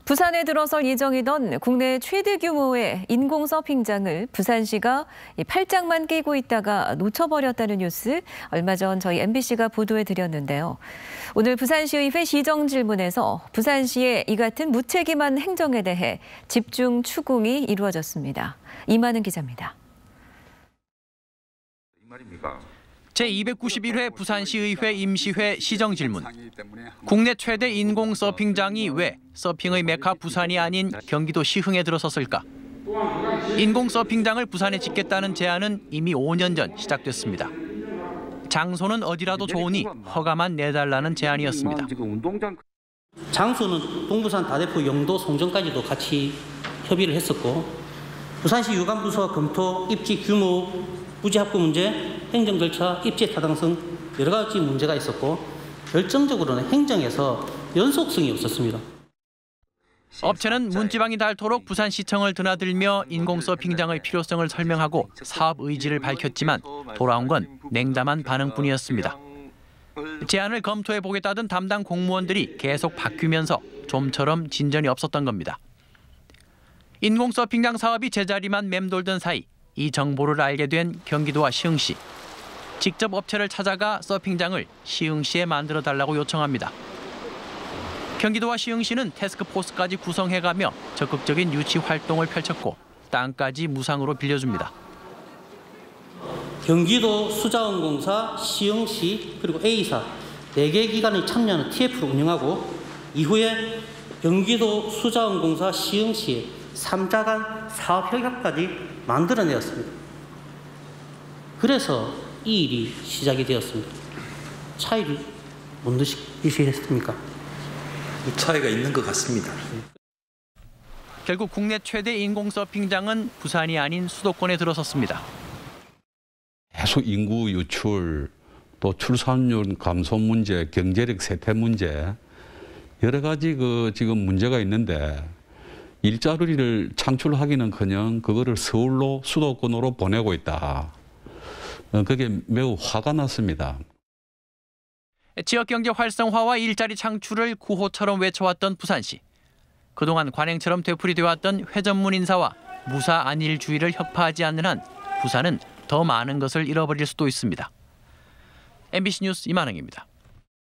부산에 들어설 예정이던 국내 최대 규모의 인공 서핑장을 부산시가 팔짱만 끼고 있다가 놓쳐버렸다는 뉴스 얼마 전 저희 MBC가 보도해드렸는데요. 오늘 부산시의회 시정질문에서 부산시의 이 같은 무책임한 행정에 대해 집중 추궁이 이루어졌습니다. 이만은 기자입니다. 제291회 부산시의회 임시회 시정질문. 국내 최대 인공 서핑장이 왜 서핑의 메카 부산이 아닌 경기도 시흥에 들어섰을까? 인공 서핑장을 부산에 짓겠다는 제안은 이미 5년 전 시작됐습니다. 장소는 어디라도 좋으니 허가만 내달라는 제안이었습니다. 장소는 동부산 다대포 영도 송정까지도 같이 협의를 했었고, 부산시 유관부서와 검토, 입지 규모, 부지 합구 문제, 행정 절차, 입지 타당성 여러 가지 문제가 있었고 결정적으로는 행정에서 연속성이 없었습니다. 업체는 문지방이 닳도록 부산시청을 드나들며 인공 서핑장의 필요성을 설명하고 사업 의지를 밝혔지만 돌아온 건 냉담한 반응뿐이었습니다. 제안을 검토해보겠다던 담당 공무원들이 계속 바뀌면서 좀처럼 진전이 없었던 겁니다. 인공 서핑장 사업이 제자리만 맴돌던 사이 이 정보를 알게 된 경기도와 시흥시. 직접 업체를 찾아가 서핑장을 시흥시에 만들어달라고 요청합니다. 경기도와 시흥시는 태스크포스까지 구성해가며 적극적인 유치 활동을 펼쳤고 땅까지 무상으로 빌려줍니다. 경기도 수자원공사, 시흥시 그리고 A사 4개 기관이 참여하는 TF를 운영하고 이후에 경기도 수자원공사, 시흥시에 3자 간 사업 협약까지 만들어내었습니다. 그래서 이 일이 시작이 되었습니다. 차이를 못 느끼시겠습니까? 차이가 있는 것 같습니다. 결국 국내 최대 인공 서핑장은 부산이 아닌 수도권에 들어섰습니다. 계속 인구 유출, 또 출산율 감소 문제, 경제력 쇠퇴 문제 여러 가지 지금 문제가 있는데 일자리를 창출하기는커녕 그거를 서울로 수도권으로 보내고 있다. 그게 매우 화가 났습니다. 지역경제 활성화와 일자리 창출을 구호처럼 외쳐왔던 부산시. 그동안 관행처럼 되풀이되어 왔던 회전문 인사와 무사 안일주의를 혁파하지 않는 한 부산은 더 많은 것을 잃어버릴 수도 있습니다. MBC 뉴스 이만흥입니다.